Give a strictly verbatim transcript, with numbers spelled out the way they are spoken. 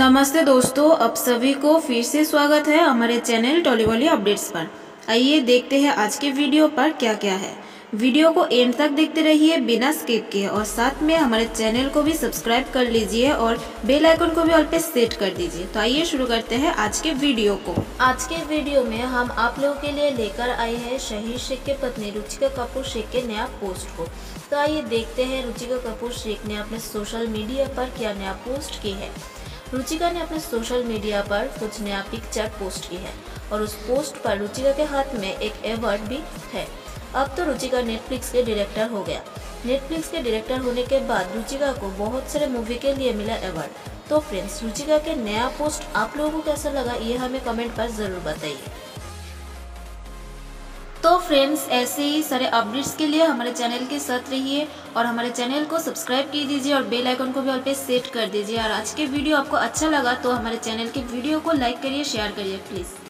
नमस्ते दोस्तों, आप सभी को फिर से स्वागत है हमारे चैनल टॉलीवॉली अपडेट्स पर। आइए देखते हैं आज के वीडियो पर क्या क्या है। वीडियो को एंड तक देखते रहिए बिना स्किप किए और साथ में हमारे चैनल को भी सब्सक्राइब कर लीजिए और बेल आइकन को भी ऑल पे सेट कर दीजिए। तो आइए शुरू करते हैं आज के वीडियो को। आज के वीडियो में हम आप लोगों के लिए लेकर आए हैं शहीद शेख के पत्नी रुचिका कपूर शेख के नया पोस्ट को। तो आइए देखते हैं रुचिका कपूर शेख ने अपने सोशल मीडिया पर क्या नया पोस्ट की है। रुचिका ने अपने सोशल मीडिया पर कुछ नया पिक्चर पोस्ट की है और उस पोस्ट पर रुचिका के हाथ में एक अवार्ड भी है। अब तो रुचिका नेटफ्लिक्स के डायरेक्टर हो गया। नेटफ्लिक्स के डायरेक्टर होने के बाद रुचिका को बहुत सारे मूवी के लिए मिला अवार्ड। तो फ्रेंड्स, रुचिका के नया पोस्ट आप लोगों को कैसा लगा ये हमें कमेंट पर जरूर बताइए। तो फ्रेंड्स, ऐसे ही सारे अपडेट्स के लिए हमारे चैनल के साथ रहिए और हमारे चैनल को सब्सक्राइब की दीजिए और बेल आइकन को भी ऑल पे सेट कर दीजिए। और आज के वीडियो आपको अच्छा लगा तो हमारे चैनल के वीडियो को लाइक करिए, शेयर करिए प्लीज़।